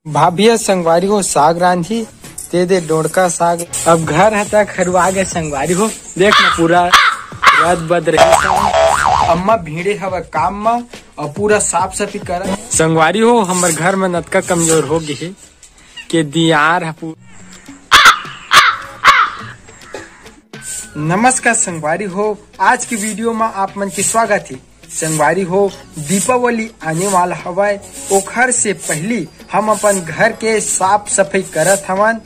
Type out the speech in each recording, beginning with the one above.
भाभी संगवारी हो साग रांधी दे दे डोड़का साग। अब घर हता खरुआ गए संगवारी हो, देख न पूरा रद बद रही। अम्मा भीड़े हवा काम में और पूरा साफ सफाई कर संगवारी हो। हमार घर में नतका कमजोर हो गई के दियार। नमस्कार संगवारी हो, आज की वीडियो में आप मन की स्वागत है। संगवारी हो, दीपावली आने वाला हवाए, ओखर से पहली हम अपन घर के साफ सफाई करत हवन।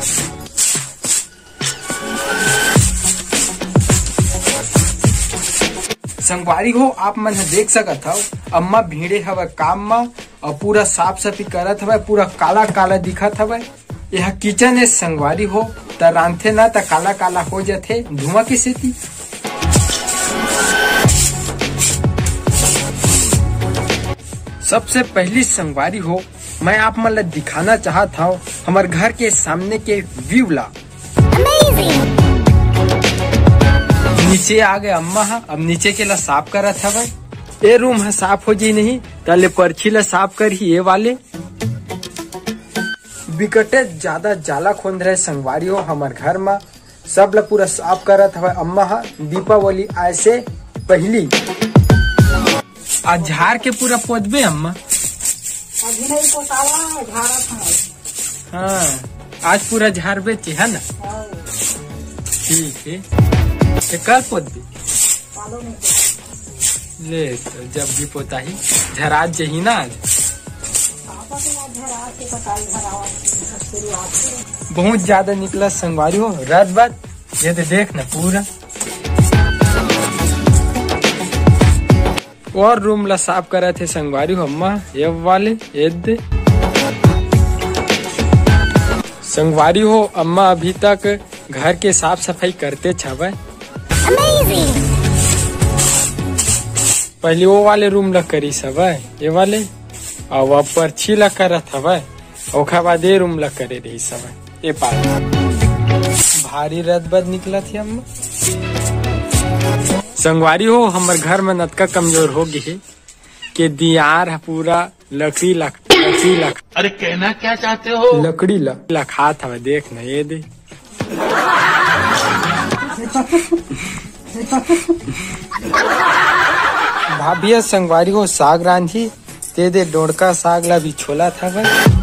संगवारी हो, आप मन देख सकत हो अम्मा भीड़े हवा काम में और पूरा साफ सफाई करत हवा। पूरा काला काला दिखत हवा। यह किचन है संगवारी हो, त रांधे ना त काला काला हो जाते धुआं की सेती। सबसे पहली संगवारी हो, मैं आप मन ला दिखाना चाहता हूँ हमारे घर के सामने के व्यू ला। नीचे आ गए अम्मा हा, अब नीचे के ला साफ करत हवे। ये रूम है साफ हो जी नहीं तले परछी ला साफ कर ही ये वाले बिकटे ज्यादा जाला खोद रहे संगवारी हो। हमारे घर में सब ला पूरा साफ करत हवे अम्मा हा। दीपावली आए से पहली आज झाड़ के पूरा पोतबे अम्मा। अभी नहीं पोतावा, झाड़त है। हाँ, आज पूरा झाड़ बेचे है ना। ठीक है, तो कल पोतबे ले, तो जब भी पोता ही झरा जही ना। आज बहुत ज्यादा निकला संगवारी हो रात बाद। ये तो देख ना पूरा और रूम ला साफ करा थे संगवारी हो अम्मा। ये वाले ये संगवारी हो, अम्मा अभी तक घर के साफ सफाई करते छवे। पहले वो वाले रूम ला करी सवे, ये वाले और वह परछी ला करत हवे। ओखा बाद ये रूम ला करे रही सवे। ये पार भारी रद बद निकला थी अम्मा। संगवारी हो, हमारे घर में नतका कमजोर हो गई के दियार है पूरा लकड़ी लक। अरे कहना क्या चाहते हो? लकड़ी लखात हवा। देख ना ये दे भाभी संगवारी हो साग रांधी दे दे डोड़का साग ला भी छोला था भाई।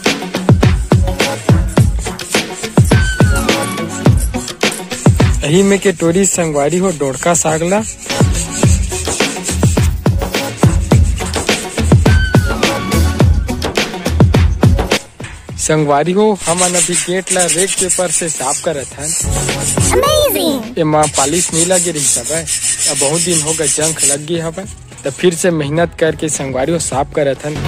यही में के टोरी संगवारी हो डोड़का सागला। संगवारी हो, हम अभी गेट ला रेड पेपर से साफ करत हन। ये माँ पालिश नहीं लगी रही सब है। अब बहुत दिन हो गए जंख लग गई हवे, तो फिर से मेहनत करके संगवारी हो साफ करत हन।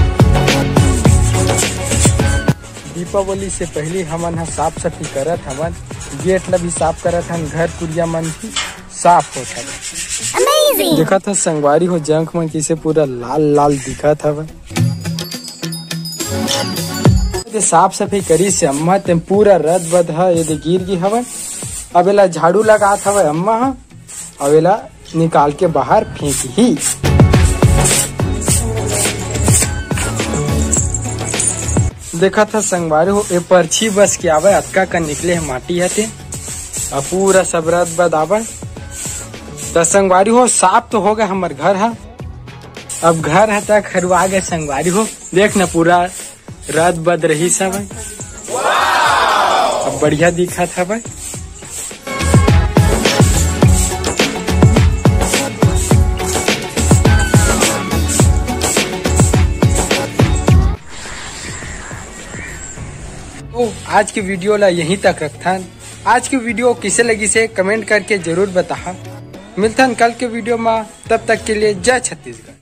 दीपावली से पहले हमन साफ सफाई करत हवन। गेट ला भी साफ करत हन, घर कुरिया मन भी साफ होता है। देखा था संगवारी हो जंख मन किसे पूरा लाल लाल दिखत हवे। साफ सफाई करी से अम्मा ते पूरा रद बद है ये गिर गई हवे। अब एला झाड़ू लगात हवे अम्मा हा, अब एला निकाल के बाहर फेंक ही। देखा था संगवारी हो, ये परछी बस के आवे अतका का निकले है माटी हते और पूरा सब रद बद आवे। तो संगवारी हो साफ तो हो गया हमार घर है। अब घर है तक खरुआ गए संगवारी हो, देख ना पूरा रद बद रही सब। अब बढ़िया दिखा था भाई। आज की वीडियो ला यहीं तक रखता। आज की वीडियो किसे लगी से कमेंट करके जरूर बता। मिलता कल के वीडियो में, तब तक के लिए जय छत्तीसगढ़।